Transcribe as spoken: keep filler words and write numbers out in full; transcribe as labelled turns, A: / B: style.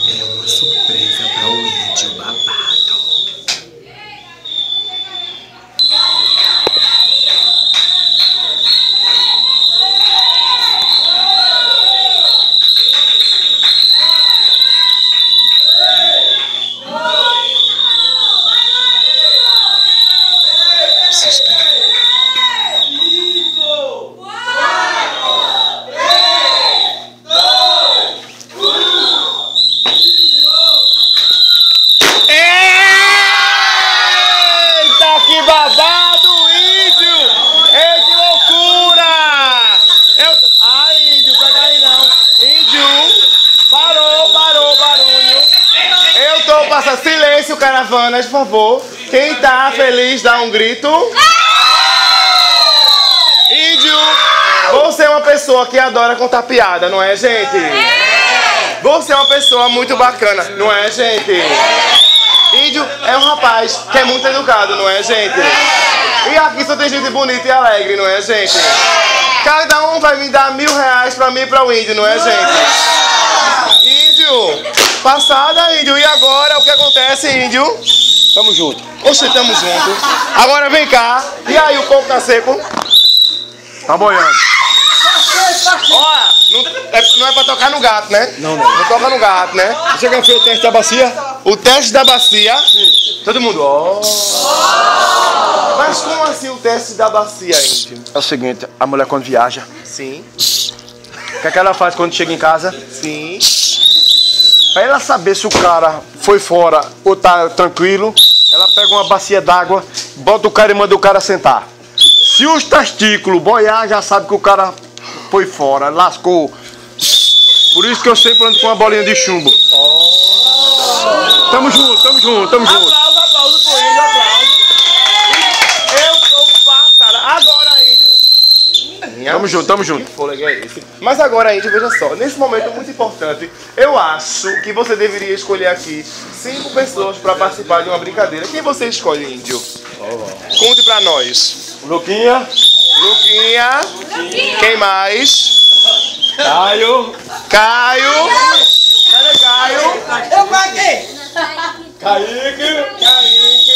A: É uma surpresa para o índio babado. Silêncio, caravanas, por favor. Quem tá feliz, dá um grito. Índio, você é uma pessoa que adora contar piada, não é, gente? Você é uma pessoa muito bacana, não é, gente? Índio é um rapaz que é muito educado, não é, gente? E aqui só tem gente bonita e alegre, não é, gente? Cada um vai me dar mil reais pra mim e pra o índio, não é, gente? Índio! Passada, índio. E agora, o que acontece, índio?
B: Tamo junto.
A: Oxe, tamo junto. Agora vem cá. E aí, o coco tá seco?
B: Tá boiando.
A: Olha, não é, não é pra tocar no gato, né?
B: Não, não.
A: Não toca no gato, né?
B: Você já fez o teste da bacia?
A: O teste da bacia? Sim. Todo mundo, ó. Oh. Mas como assim o teste da bacia, índio?
B: É o seguinte, a mulher quando viaja...
A: Sim.
B: O que é que ela faz quando chega em casa?
A: Sim.
B: Pra ela saber se o cara foi fora ou tá tranquilo, ela pega uma bacia d'água, bota o cara e manda o cara sentar. Se os testículos boiar, já sabe que o cara foi fora, lascou. Por isso que eu sempre ando com uma bolinha de chumbo. Oh. Tamo junto, tamo junto, tamo junto.
A: Aplauso, aplauso pro índio, aplauso. Eu sou passada. Agora, índio.
B: Tamo junto, tamo junto.
A: Que fôlego é esse? Mas agora, índio, veja só. Nesse momento muito importante, eu acho que você deveria escolher aqui cinco pessoas para participar de uma brincadeira. Quem você escolhe, índio? Oh. Conte pra nós.
B: Luquinha.
A: Luquinha. Luquinha. Quem mais?
B: Caio.
A: Caio. Cadê Caio?
C: Eu paguei.
B: Kaique.
A: Kaique.